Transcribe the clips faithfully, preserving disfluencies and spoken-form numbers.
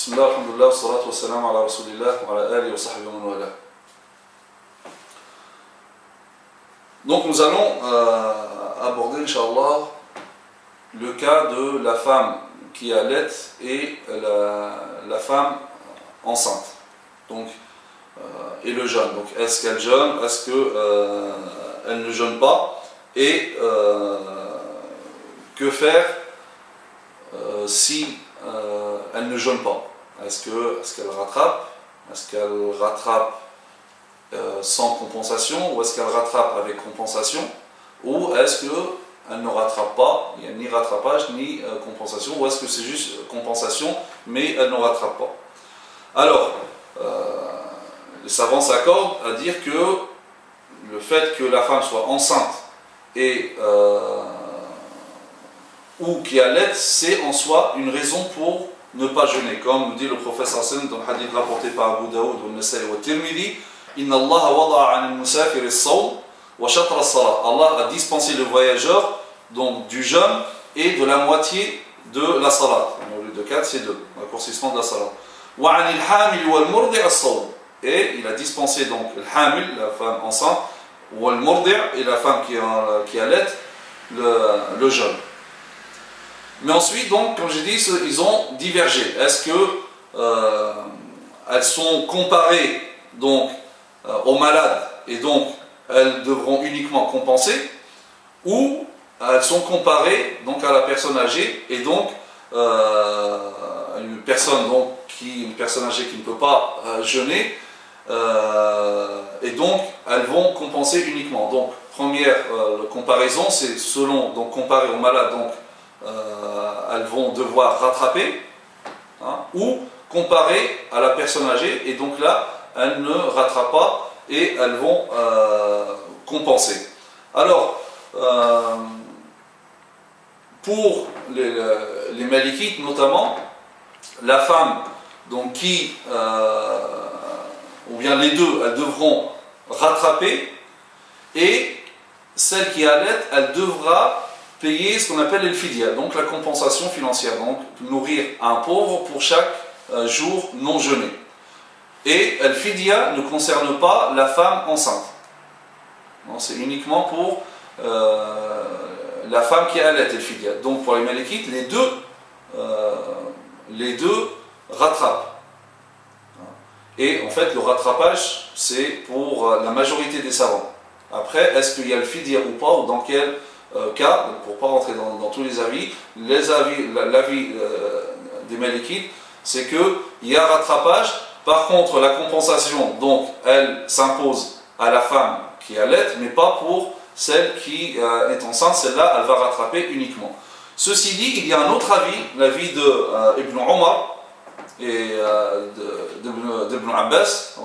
Bismillah, alhamdulillah, salatu wa salam ala rasulillah wa ala alihi wa sahbihi wa man wala. Donc nous allons euh, aborder, Inch'Allah, le cas de la femme qui allait et la, la femme enceinte. Donc, euh, et le jeûne. Donc est-ce qu'elle jeûne, est-ce qu'elle euh, ne jeûne pas, et euh, que faire euh, si euh, elle ne jeûne pas. Est-ce que, est-ce qu'elle rattrape, est-ce qu'elle rattrape euh, sans compensation, ou est-ce qu'elle rattrape avec compensation, ou est-ce qu'elle ne rattrape pas, il n'y a ni rattrapage ni euh, compensation, ou est-ce que c'est juste compensation mais elle ne rattrape pas. Alors, euh, les savants s'accordent à dire que le fait que la femme soit enceinte et euh, ou qui allait, c'est en soi une raison pour ne pas jeûner, comme nous dit le prophète sallallahu dans le hadith rapporté par Abu Daoud, Al-Nasa'i wa Tirmidhi, Inna Allah wada'a 'an al-musafir as-sawm wa shatra as-salat. Allah a dispensé le voyageur donc du jeûne et de la moitié de la salat. Au lieu de quatre, c'est deux, raccourcissement de la salat. Wa 'an al-hamil wal murdi' as-sawm. Et il a dispensé donc le hamil, la femme enceinte, ou al murdi' et la femme qui, qui allait, le, le jeûne. Mais ensuite, donc, comme j'ai dit, ils ont divergé. Est-ce que euh, elles sont comparées donc euh, aux malades et donc elles devront uniquement compenser, ou elles sont comparées donc à la personne âgée et donc euh, une personne donc qui une personne âgée qui ne peut pas euh, jeûner euh, et donc elles vont compenser uniquement. Donc première euh, comparaison, c'est selon donc comparé aux malades donc Euh, elles vont devoir rattraper, hein, ou comparer à la personne âgée, et donc là elles ne rattrapent pas et elles vont euh, compenser. Alors euh, pour les, les malikites notamment, la femme donc qui euh, ou bien les deux, elles devront rattraper, et celle qui allait, elle devra payer ce qu'on appelle le fidya, donc la compensation financière, donc nourrir un pauvre pour chaque euh, jour non jeûné. Et le fidya ne concerne pas la femme enceinte. C'est uniquement pour euh, la femme qui allait le fidya. Donc pour les malikites, les deux, euh, les deux rattrapent. Et en fait, le rattrapage, c'est pour la majorité des savants. Après, est-ce qu'il y a le fidya ou pas, ou dans quel Euh, cas, pour ne pas rentrer dans, dans tous les avis, les avis l'avis euh, des malikites, c'est qu'il y a rattrapage. Par contre, la compensation, donc, elle s'impose à la femme qui allait, mais pas pour celle qui euh, est enceinte. Celle-là, elle va rattraper uniquement. Ceci dit, il y a un autre avis, l'avis de euh, Ibn Omar et euh, d'Ibn Abbas,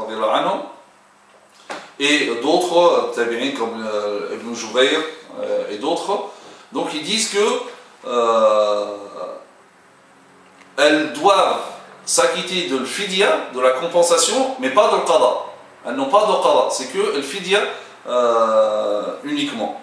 et d'autres tabi'in comme euh, Ibn Jubayr euh, et d'autres. Donc ils disent que euh, elles doivent s'acquitter de l'fidya, de la compensation, mais pas de l'qada. Elles n'ont pas de qada, c'est que le fidya euh, uniquement.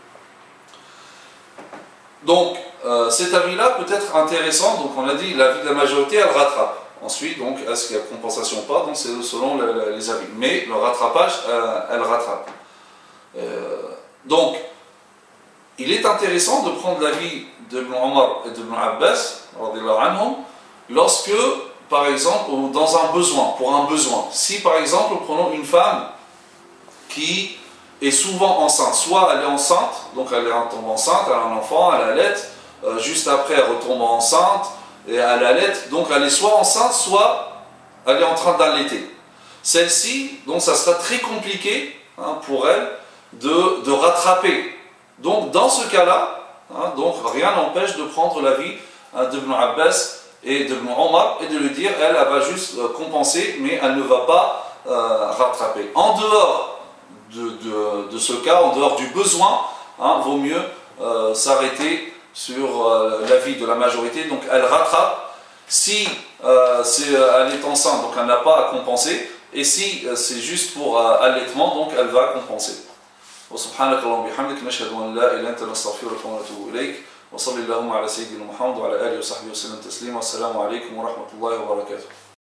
Donc euh, cet avis-là peut être intéressant. Donc on a dit l'avis de la majorité, elle rattrape. Ensuite, donc, est-ce qu'il y a compensation ou pas? Donc, c'est selon le, les avis. Mais le rattrapage, euh, elle rattrape. Euh, donc, il est intéressant de prendre l'avis de Ibn Omar et de Ibn Abbas, lorsque, par exemple, dans un besoin, pour un besoin. Si, par exemple, prenons une femme qui est souvent enceinte, soit elle est enceinte, donc elle tombe enceinte, elle a un enfant, elle allait, euh, juste après elle retombe enceinte, et elle allait, donc elle est soit enceinte, soit elle est en train d'allaiter. Celle-ci, donc ça sera très compliqué hein, pour elle de, de rattraper. Donc dans ce cas-là, hein, donc rien n'empêche de prendre l'avis hein, d'Ibn Abbas et d'Ibn Omar et de lui dire, elle, elle va juste euh, compenser, mais elle ne va pas euh, rattraper. En dehors de, de, de ce cas, en dehors du besoin, hein, vaut mieux euh, s'arrêter sur euh, l'avis de la majorité, donc elle rattrape. Si euh, c'est, elle est enceinte, donc elle n'a pas à compenser, et si euh, c'est juste pour euh, allaitement, donc elle va compenser. Wa subhanaka Allahumma bihamdik, nashhadu an la ilaha illa anta nastaghfiruka wa natubu ilayk. Wa sallallahu ala sayyidina Muhammad wa ala alihi wa sahbihi wa sallam taslima. Assalamu alaikum wa rahmatullahi wa barakatuh.